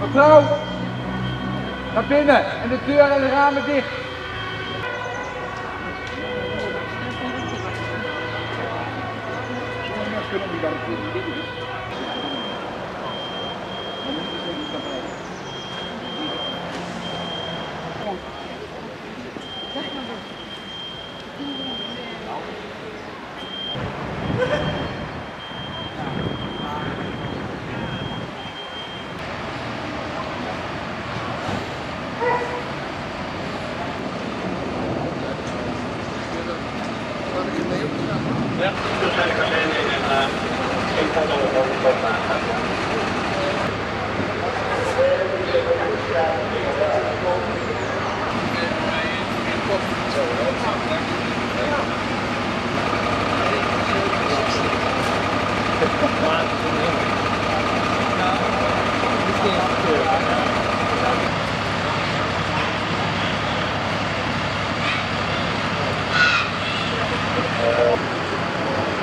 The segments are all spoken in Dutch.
Mevrouw, naar binnen en de deur en de ramen dicht. Ja, dus zijn ik alleen en ik ga dan nog een wat maken.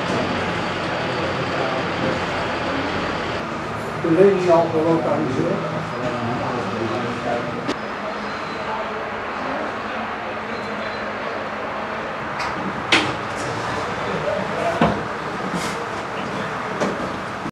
De lady al gelokaliseerd.